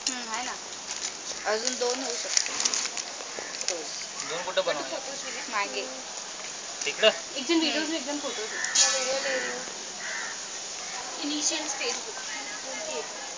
आहे ना, अजून 2 होऊ शकते. 2 कुठं बनवणार? मागे इकडं एक जण व्हिडिओज एक जण फोटोज. व्हिडिओ ले रही हूं. Initial stage